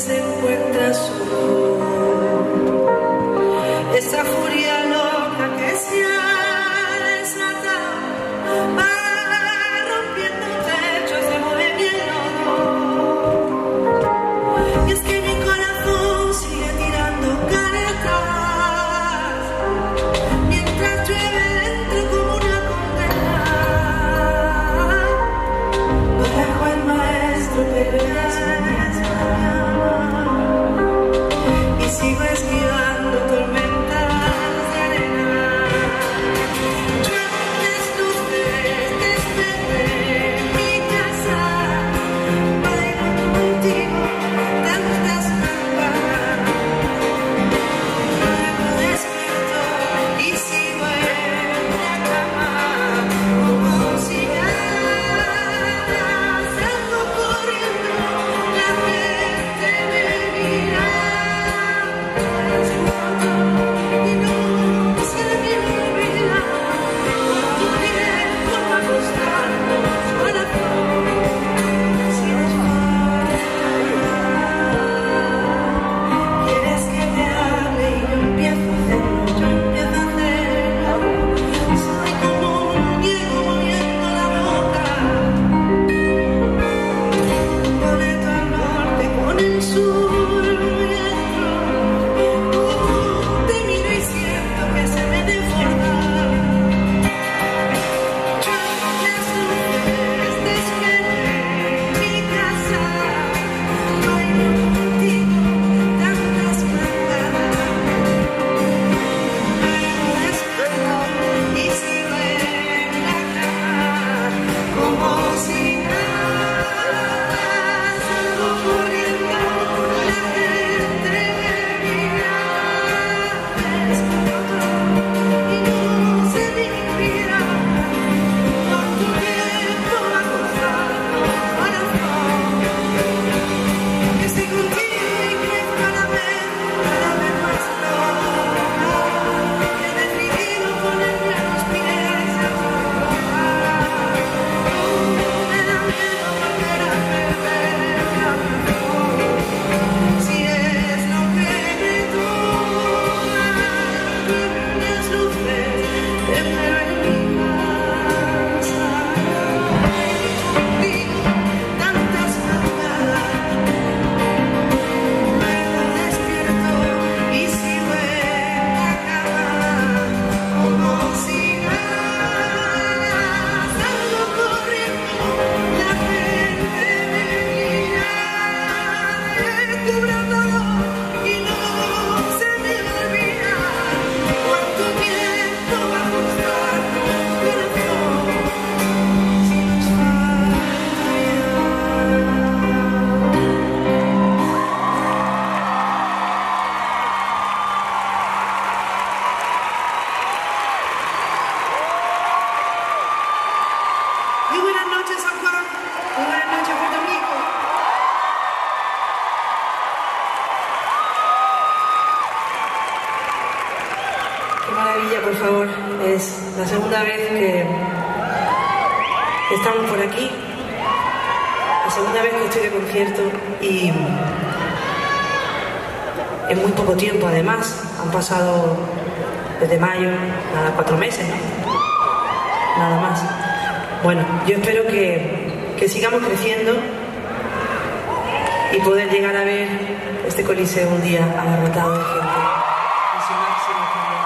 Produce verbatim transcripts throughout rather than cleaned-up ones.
se encuentra solo. Esa furia loca que se ha desatado va rompiendo techos de movimiento. Y es que mi corazón sigue tirando caretas mientras llueve dentro como una condena. Lo dejo el maestro, pero es mi y sigo esquivando tormentas de arena. Llueves luces desde mi casa, bailo contigo tantas campanas. Luego despierto y sigo en la cama como si nada. Salgo corriendo, la gente me mira. Y no se me olvida cuánto tiempo va a costarnos corazón si nos falta. Quieres que te hable y yo empiezo a hacerlo, yo empiezo a hacerlo. Soy como un muñeco moviendo la boca. Boleto al norte con el sur muy dentro. Te miro y siento que se me desborda. Yo las luces desperté mi casa, bailo contigo tantas manganas. Luego despierto y sigo en la cama como si nada. Salgo corriendo, la gente me mira. Exploto y no se me inspira cuánto tiempo va a costarnos corazón. Que estoy contigo y que cada vez, cada vez más loca. Que he decidido ponerme a los pies de tu ropa. Me da miedo volver a perder la razón. Si es lo que me toca, las luces te espero en mi casa. Bailo contigo tantas madrugadas. Luego despierto y sigo en la cama como si nada. Salgo corriendo, la gente me mira. Descubro todo y no se me olvida cuánto tiempo va a costarnos corazón si nos falta Muy buenas noches, San Juan. Muy buenas noches, Puerto Rico. Qué maravilla, por favor. Es la segunda vez que estamos por aquí. La segunda vez que estoy de concierto y en muy poco tiempo, además. Han pasado desde mayo, nada, cuatro meses, ¿no? Nada más. Bueno, yo espero que, que sigamos creciendo y poder llegar a ver este coliseo un día abarrotado de gente. En su máximo esplendor.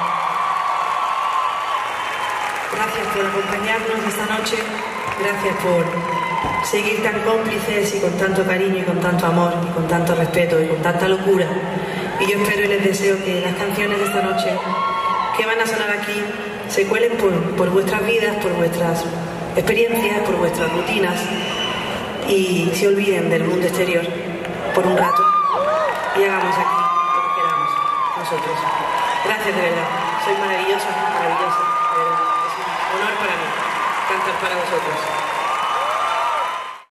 Gracias por acompañarnos esta noche. Gracias por seguir tan cómplices y con tanto cariño y con tanto amor y con tanto respeto y con tanta locura. Y yo espero y les deseo que las canciones de esta noche que van a sonar aquí se cuelen por, por vuestras vidas, por vuestras experiencias, por vuestras rutinas y se olviden del mundo exterior por un rato y hagamos aquí lo que queramos nosotros. Gracias de verdad, sois maravillosos, maravillosos, de verdad. Es un honor para mí cantar para vosotros.